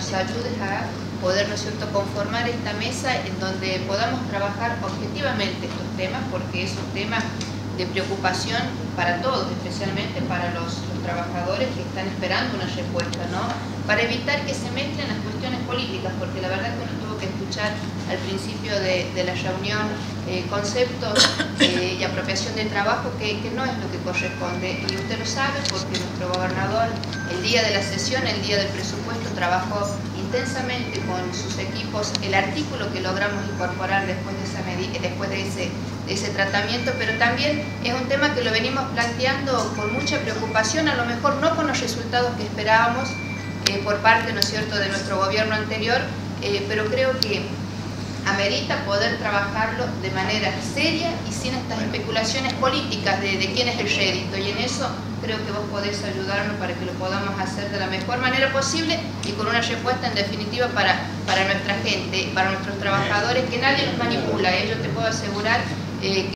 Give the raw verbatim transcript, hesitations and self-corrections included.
nos ayudes a poder, ¿no es cierto?, conformar esta mesa en donde podamos trabajar objetivamente estos temas, porque es un tema de preocupación para todos, especialmente para los, los trabajadores que están esperando una respuesta, ¿no? Para evitar que se mezclen las cuestiones políticas, porque la verdad que uno tuvo que escuchar al principio de, de la reunión eh, conceptos eh, y apropiación de trabajo que, que no es lo que corresponde, y usted lo sabe porque nuestro gobernador el día de la sesión, el día del presupuesto, trabajó intensamente con sus equipos el artículo que logramos incorporar después de, esa medida, después de ese, de ese tratamiento, pero también es un tema que lo venimos planteando con mucha preocupación, a lo mejor no con los resultados que esperábamos eh, por parte, ¿no es cierto?, de nuestro gobierno anterior, eh, pero creo que amerita poder trabajarlo de manera seria y sin estas especulaciones políticas de, de quién es el rédito, y en eso creo que vos podés ayudarnos para que lo podamos hacer de la mejor manera posible y con una respuesta en definitiva para, para nuestra gente, para nuestros trabajadores, que nadie los manipula. Yo te puedo asegurar eh,